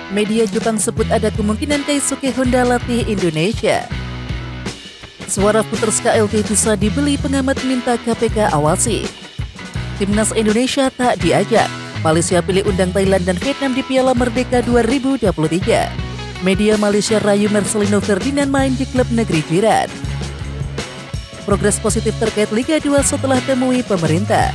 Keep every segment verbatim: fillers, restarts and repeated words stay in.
Media Jepang sebut ada kemungkinan Keisuke Honda latih Indonesia. Suara Putters K L P bisa dibeli, pengamat minta K P K awasi. Timnas Indonesia tak diajak. Malaysia pilih undang Thailand dan Vietnam di Piala Merdeka dua ribu dua puluh tiga. Media Malaysia rayu Marcelino Ferdinand main di klub negeri jiran. Progres positif terkait Liga dua setelah temui pemerintah.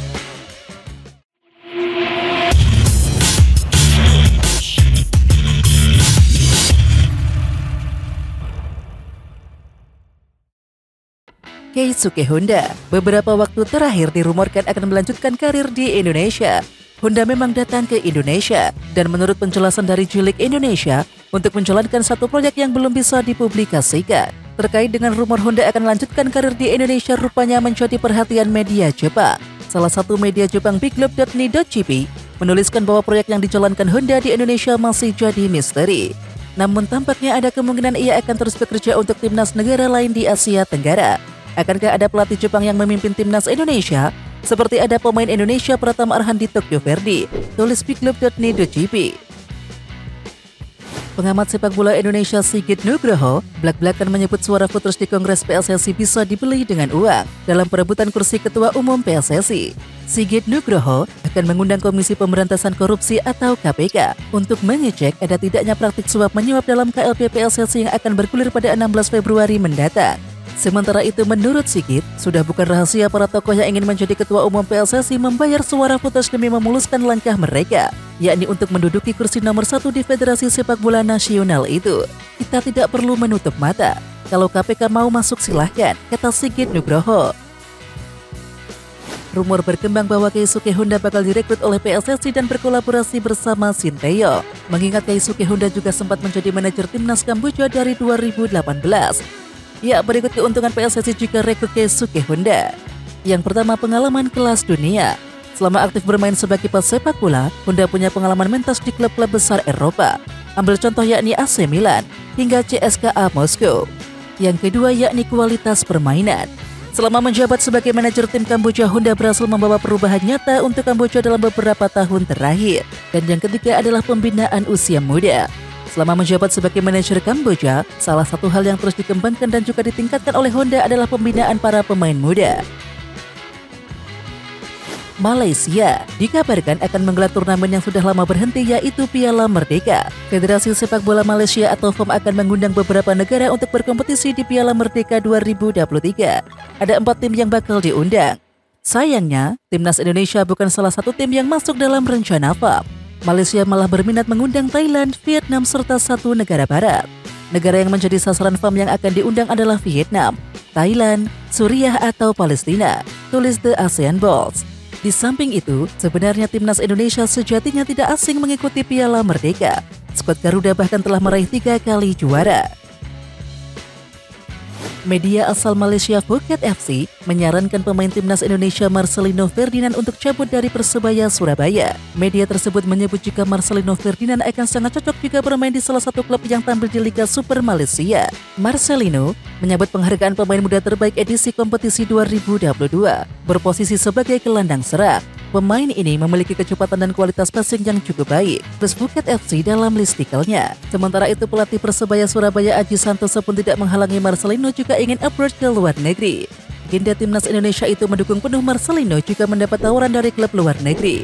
Keisuke Honda beberapa waktu terakhir dirumorkan akan melanjutkan karir di Indonesia. Honda memang datang ke Indonesia dan menurut penjelasan dari J-League Indonesia untuk menjalankan satu proyek yang belum bisa dipublikasikan. Terkait dengan rumor Honda akan melanjutkan karir di Indonesia rupanya menjadi perhatian media Jepang. Salah satu media Jepang Biglobe dot N I dot J P menuliskan bahwa proyek yang dijalankan Honda di Indonesia masih jadi misteri. Namun tampaknya ada kemungkinan ia akan terus bekerja untuk timnas negara lain di Asia Tenggara. Akankah ada pelatih Jepang yang memimpin timnas Indonesia? Seperti ada pemain Indonesia Pratama Arhan di Tokyo Verdy, tulis Biglobe dot N I dot J P. Pengamat sepak bola Indonesia Sigit Nugroho belak-belakan menyebut suara voters di Kongres P S S I bisa dibeli dengan uang dalam perebutan kursi Ketua Umum P S S I. Sigit Nugroho akan mengundang Komisi Pemberantasan Korupsi atau K P K untuk mengecek ada tidaknya praktik suap menyuap dalam K L P P S S I yang akan bergulir pada enam belas Februari mendatang. Sementara itu menurut Sigit, sudah bukan rahasia para tokoh yang ingin menjadi Ketua Umum P S S I membayar suara voters demi memuluskan langkah mereka, yakni untuk menduduki kursi nomor satu di Federasi Sepak Bola Nasional itu. Kita tidak perlu menutup mata. Kalau K P K mau masuk silahkan, kata Sigit Nugroho. Rumor berkembang bahwa Keisuke Honda bakal direkrut oleh P S S I dan berkolaborasi bersama Sinteyong. Mengingat Keisuke Honda juga sempat menjadi manajer timnas Kamboja dari dua ribu delapan belas. Ya, berikut keuntungan P S S I jika rekrut Keisuke Honda. Yang pertama, pengalaman kelas dunia. Selama aktif bermain sebagai pesepak bola, Honda punya pengalaman mentas di klub-klub besar Eropa. Ambil contoh yakni A C Milan hingga C S K A Moskow. Yang kedua yakni kualitas permainan. Selama menjabat sebagai manajer tim Kamboja, Honda berhasil membawa perubahan nyata untuk Kamboja dalam beberapa tahun terakhir. Dan yang ketiga adalah pembinaan usia muda. Selama menjabat sebagai manajer Kamboja, salah satu hal yang terus dikembangkan dan juga ditingkatkan oleh Honda adalah pembinaan para pemain muda. Malaysia dikabarkan akan menggelar turnamen yang sudah lama berhenti, yaitu Piala Merdeka. Federasi Sepak Bola Malaysia atau F O M akan mengundang beberapa negara untuk berkompetisi di Piala Merdeka dua ribu dua puluh tiga. Ada empat tim yang bakal diundang. Sayangnya, timnas Indonesia bukan salah satu tim yang masuk dalam rencana F O M. Malaysia malah berminat mengundang Thailand, Vietnam, serta satu negara barat. Negara yang menjadi sasaran F O M yang akan diundang adalah Vietnam, Thailand, Suriah atau Palestina, tulis The ASEAN Balls. Di samping itu, sebenarnya timnas Indonesia sejatinya tidak asing mengikuti Piala Merdeka. Skuad Garuda bahkan telah meraih tiga kali juara. Media asal Malaysia Phuket F C menyarankan pemain timnas Indonesia Marcelino Ferdinand untuk cabut dari Persebaya Surabaya. Media tersebut menyebut jika Marcelino Ferdinand akan sangat cocok jika bermain di salah satu klub yang tampil di Liga Super Malaysia. Marcelino menyambut penghargaan pemain muda terbaik edisi kompetisi dua ribu dua puluh dua, berposisi sebagai gelandang serang. Pemain ini memiliki kecepatan dan kualitas passing yang cukup baik, plus Phuket F C dalam listikelnya. Sementara itu pelatih Persebaya Surabaya Aji Santoso pun tidak menghalangi Marcelino juga ingin approach ke luar negeri. Legenda timnas Indonesia itu mendukung penuh Marcelino juga mendapat tawaran dari klub luar negeri.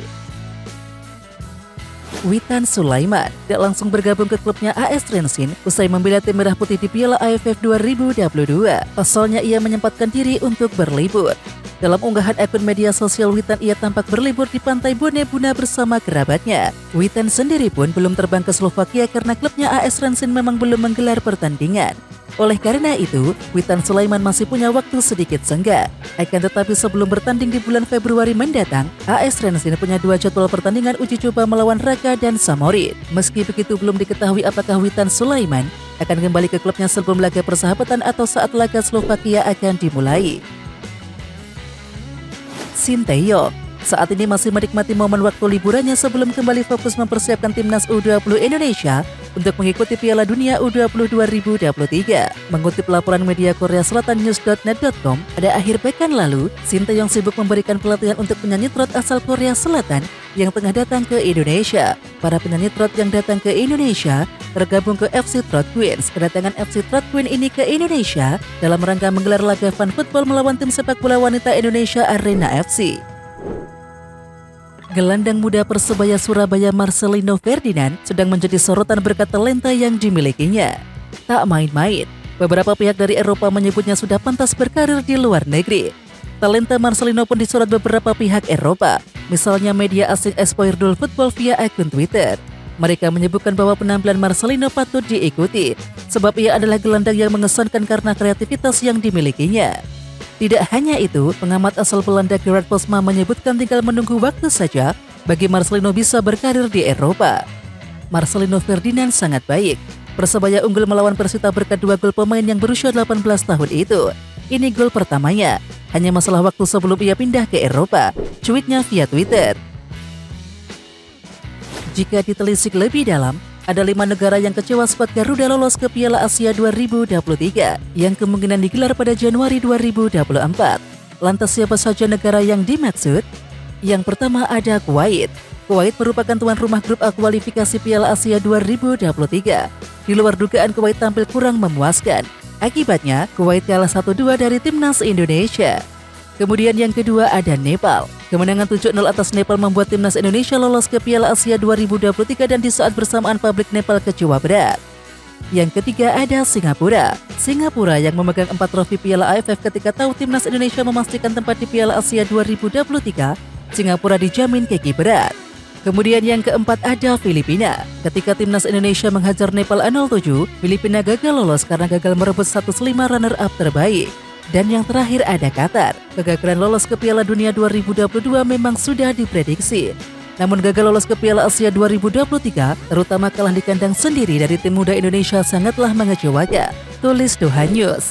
Witan Sulaiman tidak langsung bergabung ke klubnya A S Trensin usai membela tim merah putih di Piala A F F dua ribu dua puluh dua. Pasalnya ia menyempatkan diri untuk berlibur. Dalam unggahan akun media sosial Witan, ia tampak berlibur di pantai Bone Buna bersama kerabatnya. Witan sendiri pun belum terbang ke Slovakia karena klubnya A S Trensin memang belum menggelar pertandingan. Oleh karena itu, Witan Sulaiman masih punya waktu sedikit senggang. Akan tetapi sebelum bertanding di bulan Februari mendatang, A S Trensin punya dua jadwal pertandingan uji coba melawan Raka dan Samorit. Meski begitu, belum diketahui apakah Witan Sulaiman akan kembali ke klubnya sebelum laga persahabatan atau saat laga Slovakia akan dimulai. Sinteyong saat ini masih menikmati momen waktu liburannya sebelum kembali fokus mempersiapkan timnas U dua puluh Indonesia untuk mengikuti Piala Dunia U dua puluh dua ribu dua puluh tiga. Mengutip laporan media Korea Selatan news dot net dot com, pada akhir pekan lalu, Sinteyong sibuk memberikan pelatihan untuk penyanyi trot asal Korea Selatan yang tengah datang ke Indonesia. Para penyanyi trot yang datang ke Indonesia tergabung ke F C Trot Queens. Kedatangan F C Trot Queen ini ke Indonesia dalam rangka menggelar laga fun football melawan tim sepak bola wanita Indonesia Arena F C. Gelandang muda Persebaya Surabaya Marcelino Ferdinand sedang menjadi sorotan berkat talenta yang dimilikinya. Tak main-main, beberapa pihak dari Eropa menyebutnya sudah pantas berkarir di luar negeri. Talenta Marcelino pun disorot beberapa pihak Eropa, misalnya media asing Espoirdul Football via akun Twitter. Mereka menyebutkan bahwa penampilan Marcelino patut diikuti, sebab ia adalah gelandang yang mengesankan karena kreativitas yang dimilikinya. Tidak hanya itu, pengamat asal Belanda Gerard Posma menyebutkan tinggal menunggu waktu saja bagi Marcelino bisa berkarir di Eropa. Marcelino Ferdinand sangat baik. Persebaya unggul melawan Persita berkat dua gol pemain yang berusia delapan belas tahun itu. Ini gol pertamanya, hanya masalah waktu sebelum ia pindah ke Eropa, cuitnya via Twitter. Jika ditelisik lebih dalam, ada lima negara yang kecewa skuad Garuda lolos ke Piala Asia dua ribu dua puluh tiga yang kemungkinan digelar pada Januari dua ribu dua puluh empat. Lantas siapa saja negara yang dimaksud? Yang pertama ada Kuwait. Kuwait merupakan tuan rumah grup A kualifikasi Piala Asia dua ribu dua puluh tiga. Di luar dugaan, Kuwait tampil kurang memuaskan. Akibatnya, Kuwait kalah satu dua dari timnas Indonesia. Kemudian yang kedua ada Nepal. Kemenangan tujuh nol atas Nepal membuat timnas Indonesia lolos ke Piala Asia dua ribu dua puluh tiga dan di saat bersamaan publik Nepal kecewa berat. Yang ketiga ada Singapura. Singapura yang memegang empat trofi Piala A F F ketika tahu timnas Indonesia memastikan tempat di Piala Asia dua ribu dua puluh tiga, Singapura dijamin keki berat. Kemudian yang keempat ada Filipina. Ketika timnas Indonesia menghajar Nepal nol tujuh, Filipina gagal lolos karena gagal merebut status lima runner-up terbaik. Dan yang terakhir ada Qatar. Kegagalan lolos ke Piala Dunia dua ribu dua puluh dua memang sudah diprediksi. Namun gagal lolos ke Piala Asia dua ribu dua puluh tiga, terutama kalah di kandang sendiri dari tim muda Indonesia sangatlah mengecewakan. Tulis Tuhan News.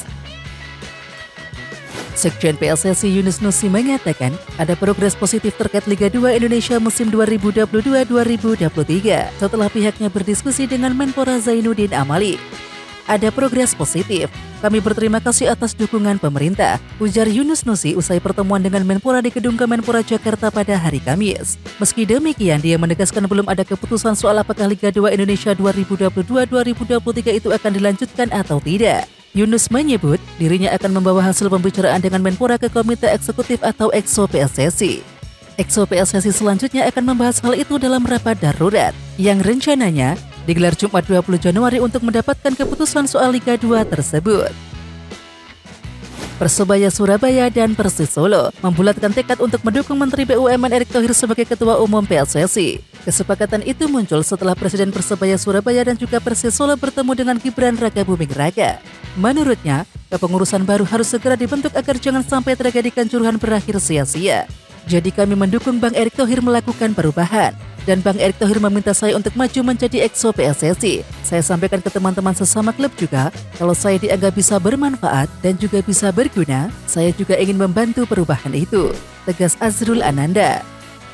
Sekjen P S S I Yunus Nusi mengatakan ada progres positif terkait Liga dua Indonesia musim dua ribu dua puluh dua dua ribu dua puluh tiga setelah pihaknya berdiskusi dengan Menpora Zainuddin Amali. Ada progres positif. Kami berterima kasih atas dukungan pemerintah, ujar Yunus Nusi usai pertemuan dengan Menpora di Gedung Kemenpora Jakarta pada hari Kamis. Meski demikian, dia menegaskan belum ada keputusan soal apakah Liga dua Indonesia dua ribu dua puluh dua dua ribu dua puluh tiga itu akan dilanjutkan atau tidak. Yunus menyebut dirinya akan membawa hasil pembicaraan dengan Menpora ke Komite Eksekutif atau Ekso P S S I. Ekso P S S I selanjutnya akan membahas hal itu dalam rapat darurat yang rencananya digelar Jumat dua puluh Januari untuk mendapatkan keputusan soal Liga dua tersebut. Persebaya Surabaya dan Persis Solo membulatkan tekad untuk mendukung Menteri B U M N Erick Thohir sebagai Ketua Umum P S S I. Kesepakatan itu muncul setelah Presiden Persebaya Surabaya dan juga Persis Solo bertemu dengan Gibran Rakabuming Raka. Menurutnya, kepengurusan baru harus segera dibentuk agar jangan sampai tragedi Kanjuruhan berakhir sia-sia. Jadi kami mendukung Bang Erick Thohir melakukan perubahan. Dan Bang Erick Thohir meminta saya untuk maju menjadi Ekso P S S I. Saya sampaikan ke teman-teman sesama klub juga, kalau saya dianggap bisa bermanfaat dan juga bisa berguna, saya juga ingin membantu perubahan itu, tegas Azrul Ananda.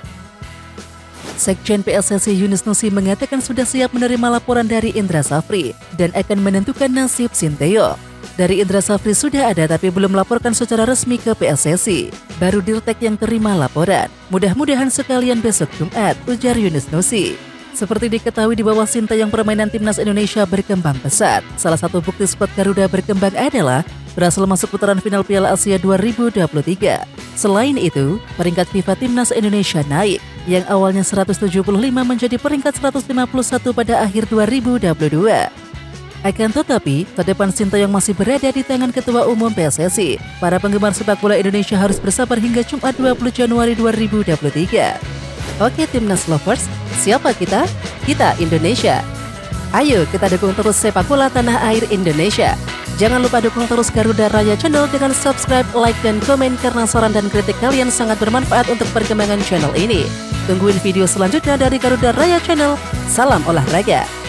Sekjen P S S I Yunus Nusi mengatakan sudah siap menerima laporan dari Indra Safri dan akan menentukan nasib Sinteyong. Dari Indra Safri sudah ada tapi belum melaporkan secara resmi ke P S S I. Baru Dirtek yang terima laporan. Mudah-mudahan sekalian besok Jumat, ujar Yunus Nusi. Seperti diketahui di bawah Sinteyong permainan timnas Indonesia berkembang pesat. Salah satu bukti skuad Garuda berkembang adalah berhasil masuk putaran final Piala Asia dua ribu dua puluh tiga. Selain itu, peringkat FIFA timnas Indonesia naik, yang awalnya seratus tujuh puluh lima menjadi peringkat seratus lima puluh satu pada akhir dua ribu dua puluh dua. Akan tetapi, terdepan Sinteyong masih berada di tangan Ketua Umum P S S I. Para penggemar sepak bola Indonesia harus bersabar hingga Jumat dua puluh Januari dua ribu dua puluh tiga. Oke Timnas Lovers, siapa kita? Kita Indonesia. Ayo kita dukung terus sepak bola tanah air Indonesia. Jangan lupa dukung terus Garuda Raya Channel dengan subscribe, like, dan komen karena saran dan kritik kalian sangat bermanfaat untuk perkembangan channel ini. Tungguin video selanjutnya dari Garuda Raya Channel. Salam olahraga.